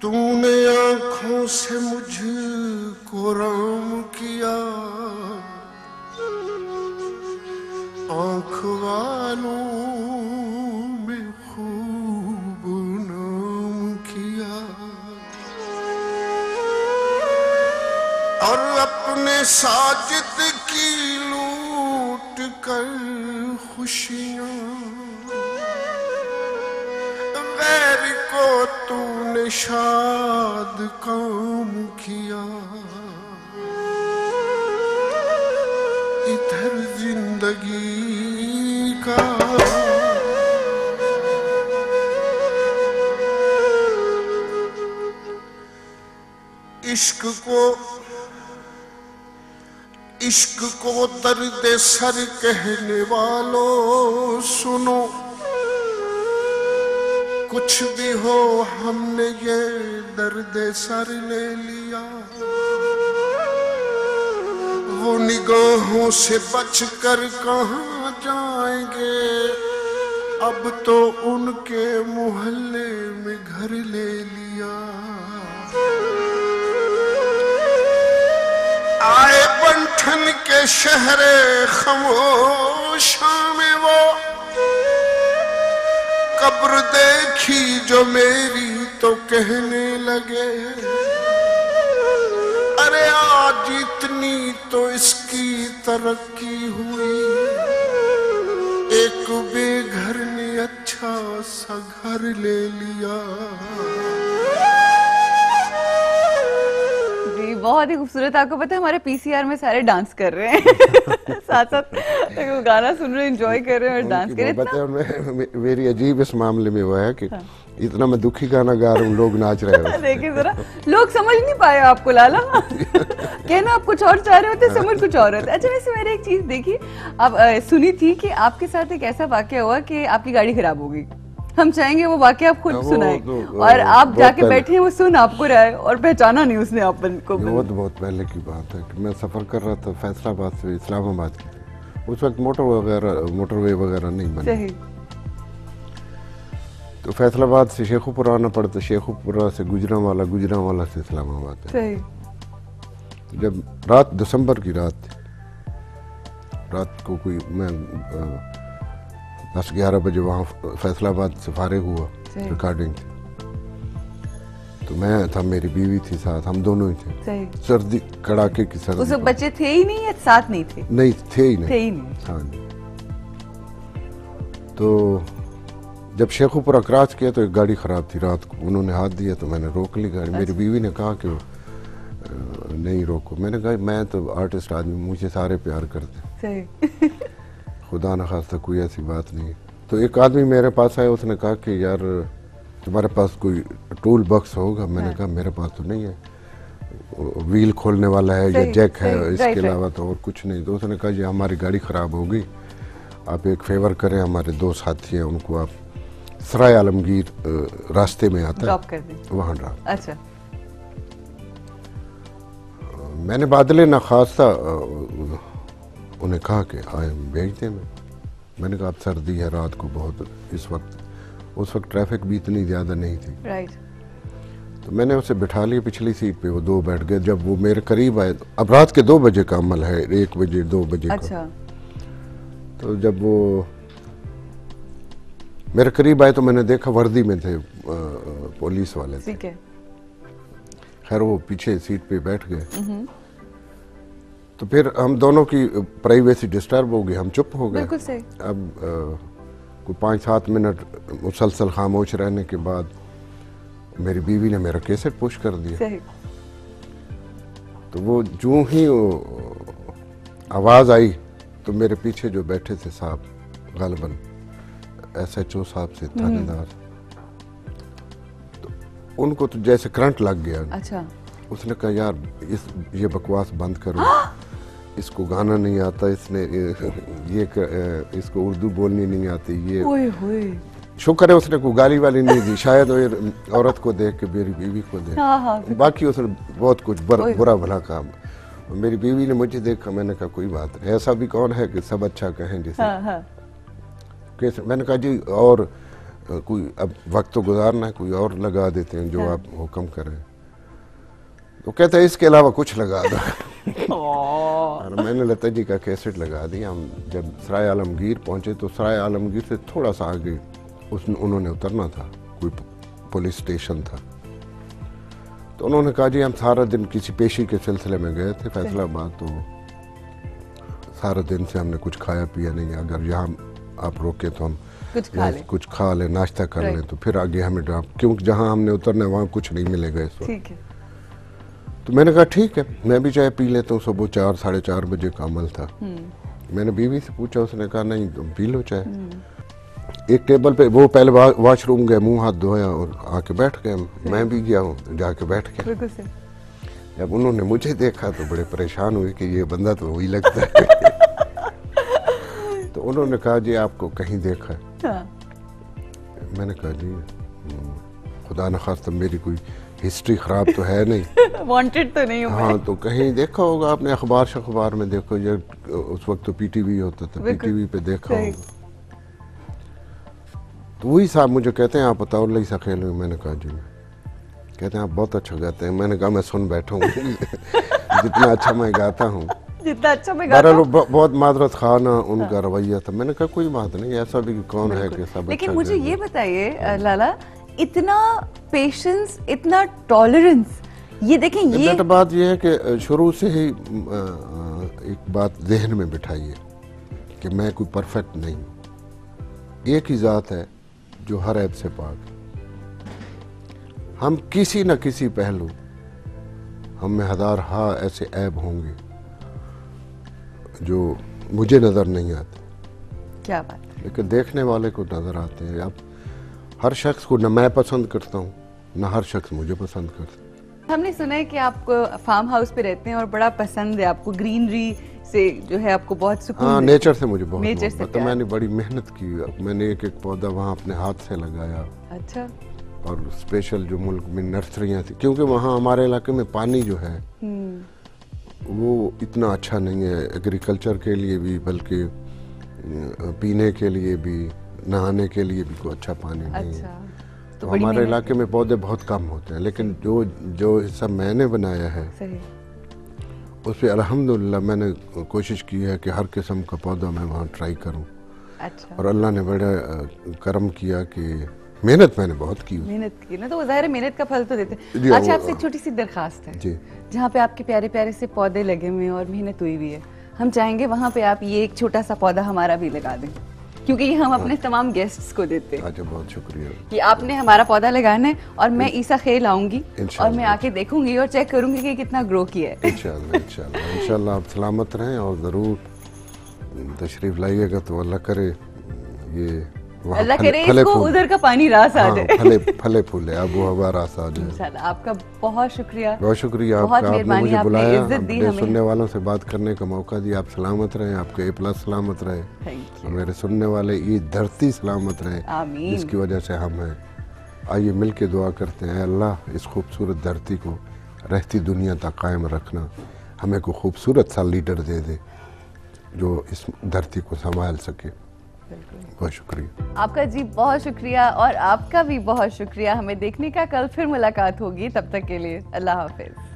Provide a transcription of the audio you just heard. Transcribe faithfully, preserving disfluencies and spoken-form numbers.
तूने आंखों से मुझको राम किया, आंख वालों में खूब नाम किया, और अपने साजिद की लूट कर खुशियां गैर को तूने शाद काम किया। इधर जिंदगी का इश्क को इश्क को दर्द सर कहने वालों सुनो, कुछ भी हो हमने ये दर्द सर ले लिया। वो निगाहों से बचकर कहाँ जाएंगे, अब तो उनके मोहल्ले में घर ले लिया। आए बंठन के शहरे खामोशा में वो कब्र देखी जो मेरी तो कहने लगे, अरे आज इतनी तो इसकी तरक्की हुई, एक बेघर ने अच्छा सा घर ले लिया। जी बहुत ही खूबसूरत। आपको पता है हमारे पीसीआर में सारे डांस कर रहे हैं साथ साथ वो गाना सुन रहे हैं, एंजॉय कर रहे हैं और डांस कर रहे हैं। मेरी अजीब इस मामले में वो है कि हाँ। इतना मैं दुखी गाना गा रहा हूँ, लोग नाच रहे हैं। देखिए जरा, लोग समझ नहीं पाए आपको लाला कहना आप कुछ और चाह रहे होते, समझ कुछ और होता। अच्छा वैसे मैंने एक चीज देखी, अब सुनी थी कि आपके साथ एक ऐसा वाकया हुआ कि आपकी गाड़ी खराब हो गई। हम चाहेंगे वो वाकया आप खुद सुनाएं, तो, और आप जाके बैठे वो सुन आपको रहा है और पहचाना नहीं उसने आप को। बहुत बहुत पहले की बात है कि मैं सफर कर रहा था फैसलाबाद से इस्लामाबाद की। उस वक्त मोटर वगैरह मोटरवे वगैरह नहीं बने, तो फैसलाबाद से शेखुपुरा आना पड़ता, शेखुपुरा से गुजरांवाला, गुजरांवाला से इस्लामाबाद। जब रात दिसंबर की रात रात को कोई मैं दस ग्यारह बजे वहाँ फैसलाबाद से फारिग हुआ रिकॉर्डिंग, तो मैं था, मेरी बीवी थी साथ, हम दोनों ही थे। सर्दी, कड़ाके की सर्दी। उस बच्चे थे ही नहीं या साथ नहीं थे? नहीं थे ही नहीं, थे ही नहीं। हाँ जी। तो जब शेखुपुरा क्रॉस किया तो एक गाड़ी खराब थी, रात को उन्होंने हाथ दिया तो मैंने रोक ली गाड़ी। मेरी बीवी ने कहा कि नहीं रोको। मैंने कहा मैं तो आर्टिस्ट आदमी, मुझे सारे प्यार करते, खुदा न खास्ता कोई ऐसी बात नहीं। तो एक आदमी मेरे पास आया, उसने कहा कि यार तुम्हारे पास कोई टूल बॉक्स होगा? मैंने हाँ। कहा मेरे पास तो नहीं है, व्हील खोलने वाला है या जैक है, इसके अलावा तो और कुछ नहीं। तो उसने कहा जी हमारी गाड़ी खराब हो गई, आप एक फेवर करें, हमारे दो साथी हैं, उनको आप सराय आलमगीर रास्ते में आता ड्रॉप कर दें, वहाँ ड्रॉप। अच्छा। मैंने बादले ना खास्ता उन्हें कहा कि आए भेज दें। मैं मैंने कहा अब सर्दी है, रात को बहुत, इस वक्त उस वक्त ट्रैफिक भी इतनी ज़्यादा नहीं थी। राइट। तो मैंने उसे बिठा लिया पिछली सीट पे, वो दो बैठ गए। जब वो मेरे करीब आए, अब रात के दो बजे का अमल है, एक बजे दो बजे अच्छा। का। तो जब वो मेरे करीब आए तो मैंने देखा वर्दी में थे, पुलिस वाले थे। ठीक है। खैर वो पीछे सीट पे बैठ गए, तो फिर हम दोनों की प्राइवेसी डिस्टर्ब हो गई, हम चुप हो गए। बिल्कुल सही। अब आ, कोई पाँच सात मिनट मुसलसल खामोश रहने के बाद मेरी बीवी ने मेरा कैसेट पुश कर दिया। सही। तो वो जो ही वो आवाज़ आई तो मेरे पीछे जो बैठे थे साहब, गालिबन एस एच ओ साहब से थानेदार, तो उनको तो जैसे करंट लग गया। अच्छा। उसने कहा यार इस ये बकवास बंद करो, इसको गाना नहीं आता, इसने ये इसको उर्दू बोलनी नहीं आती, ये ओए होए। शुक्र है उसने कोई गाली वाली नहीं दी, शायद वो औरत को देख के मेरी बीवी को देख। हाँ हाँ। बाकी उसने बहुत कुछ बर, बुरा भला काम। मेरी बीवी ने मुझे देखा, मैंने कहा कोई बात नहीं, ऐसा भी कौन है कि सब अच्छा कहें जिसे। हाँ हाँ। कैसे? मैंने कहा जी और कोई अब वक्त तो गुजारना है, कोई और लगा देते हैं जो हाँ। आप हुक्म करें। तो कहते हैं इसके अलावा कुछ लगा दो। और मैंने लता जी का कैसेट लगा दिया। हम जब सराय आलमगीर पहुंचे तो सराय आलमगीर से थोड़ा सा आगे उस उन्होंने उतरना था, कोई पुलिस स्टेशन था। तो उन्होंने कहा जी हम सारा दिन किसी पेशी के सिलसिले में गए थे फैसलाबाद, तो सारा दिन से हमने कुछ खाया पिया नहीं, अगर यहाँ आप रोके तो हम कुछ खा लें, कुछ खा लें, नाश्ता कर लें, तो फिर आगे हमें ड्रॉप, क्योंकि जहाँ हमने उतरना है वहाँ कुछ नहीं मिलेगा इस वक्त। ठीक है। तो मैंने कहा ठीक है, मैं भी चाय पी लेता हूँ। सुबह चार साढ़े चार बजे का अमल था। मैंने बीवी से पूछा, उसने कहा नहीं तुम पी लो चाय। एक टेबल पे वो पहले वा, वॉशरूम गए, मुंह हाथ धोया और आके बैठ गए। मैं भी गया हूँ, जाके बैठ गया। बिल्कुल सही। जब उन्होंने मुझे देखा तो बड़े परेशान हुए कि ये बंदा तो वही लगता है। तो उन्होंने कहा जी आपको कहीं देखा है? हाँ। मैंने कहा जी खुदा न खास्ता मेरी कोई हिस्ट्री खराब तो है नहीं। वांटेड तो नहीं हूँ हाँ, मैं। तो कहीं देखा होगा आपने, अखबार शखबार में देखो, ये उस वक्त तो पीटीवी होता था, पीटीवी पे देखा होगा। तो वही साहब मुझे कहते हैं आप बताओ लई सा खेल में। मैंने कहा जी कहते हैं आप बहुत अच्छा गाते हैं। मैंने कहा मैं सुन बैठा हूँ। जितना अच्छा मैं गाता हूँ, जितना अच्छा मैं गाता हूँ। बहुत मादरत खाना उनका रवैया था। मैंने कहा कोई बात नहीं, ऐसा भी कौन है कि सब। लेकिन मुझे ये बताइए लाला, इतना पेशेंस, इतना टॉलरेंस, ये देखें ये बेटा बात ये है कि शुरू से ही एक बात जहन में बिठाइए कि मैं कोई परफेक्ट नहीं, एक ही ज़ात है जो हर ऐब से पाक। हम किसी न किसी पहलू, हम में हजार हा ऐसे ऐब होंगे जो मुझे नजर नहीं आते। क्या बात है। लेकिन देखने वाले को नजर आते हैं। अब हर शख्स को न मैं पसंद करता हूँ, न हर शख्स मुझे पसंद करता है। हमने सुना है कि आप फार्म हाउस पे रहते हैं और बड़ा पसंद है आपको, ग्रीनरी से जो है आपको बहुत सुकून। हाँ, नेचर से मुझे बहुत नेचर से तो मैंने बड़ी मेहनत की। मैंने एक एक पौधा वहाँ अपने हाथ से लगाया। अच्छा। और स्पेशल जो मुल्क में नर्सरियाँ थी, क्योंकि वहाँ हमारे इलाके में पानी जो है वो इतना अच्छा नहीं है एग्रीकल्चर के लिए भी, बल्कि पीने के लिए भी, नहाने के लिए भी कोई अच्छा पानी नहीं अच्छा। है। तो तो हमारे इलाके में पौधे बहुत कम होते हैं। लेकिन जो जो हिस्सा मैंने बनाया है सही, उस पर अल्हम्दुलिल्लाह मैंने कोशिश की है कि हर किस्म का पौधा मैं वहाँ ट्राई करूँ। अच्छा। और अल्लाह ने बड़ा करम किया कि मेहनत मैंने बहुत की। मेहनत की ना, तो वो ज़ाहिर है मेहनत का फल तो देते हैं। जी, अच्छा, वो- आपसे एक छोटी सी दरखास्त है जी। जहाँ पे आपके प्यारे प्यारे से पौधे लगे हुए हैं और मेहनत हुई हुई है, हम चाहेंगे वहाँ पे आप ये एक छोटा सा पौधा हमारा भी लगा दें, क्योंकि ये हम अपने तमाम गेस्ट्स को देते हैं अच्छा, बहुत शुक्रिया कि आपने हमारा पौधा लगाना है और मैं ईसा खेल आऊंगी और इंशाल्लाह। मैं आके देखूंगी और चेक करूंगी कि कितना ग्रो किया है। इंशाल्लाह इंशाल्लाह इंशाल्लाह आप सलामत रहें और ज़रूर तशरीफ़ लाइएगा तो अल्लाह करे ये वहाँ अल्लाह फले- करे फले इसको फूल- उधर का पानी रास आ हाँ, जाए। फले फले फूले अब वो हवा रास आ जाए। इंशाल्लाह। आपका बहुत शुक्रिया। बहुत शुक्रिया बहुत आपका, आपने मेहरबानी, मुझे आपने बुलाया, इज्जत दी अपने हमें। सुनने वालों से बात करने का मौका दिया। आप सलामत रहें, आपके ए प्लस सलामत रहे थैंक और यू। मेरे सुनने वाले ये धरती सलामत रहे आमीन। जिसकी वजह से हम हैं। आइए मिल के दुआ करते हैं, अल्लाह इस खूबसूरत धरती को रहती दुनिया तक कायम रखना, हमें को खूबसूरत सा लीडर दे दे जो इस धरती को संभाल सके। बहुत शुक्रिया आपका जी, बहुत शुक्रिया। और आपका भी बहुत शुक्रिया हमें देखने का। कल फिर मुलाकात होगी, तब तक के लिए अल्लाह हाफिज।